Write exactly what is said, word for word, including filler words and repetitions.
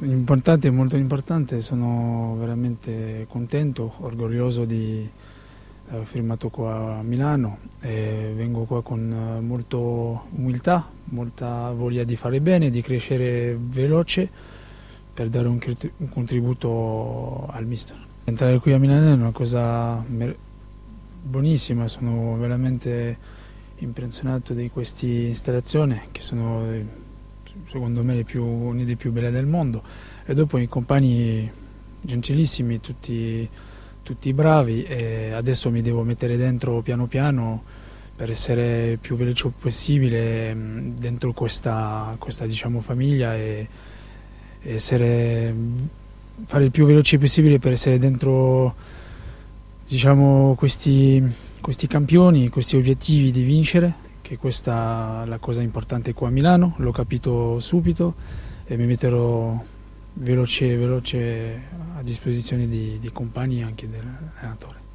Importante, molto importante, sono veramente contento, orgoglioso di aver firmato qua a Milano e vengo qua con molta umiltà, molta voglia di fare bene, di crescere veloce per dare un, un contributo al mister. Entrare qui a Milano è una cosa buonissima, sono veramente impressionato di queste installazioni che sono secondo me le più, una delle più belle del mondo, e dopo i compagni gentilissimi, tutti, tutti bravi, e adesso mi devo mettere dentro piano piano per essere il più veloce possibile dentro questa, questa diciamo, famiglia e, e essere, fare il più veloce possibile per essere dentro diciamo, questi, questi campioni, questi obiettivi di vincere, che questa è la cosa importante qua a Milano, l'ho capito subito e mi metterò veloce, veloce a disposizione di, di compagni e anche dell'allenatore.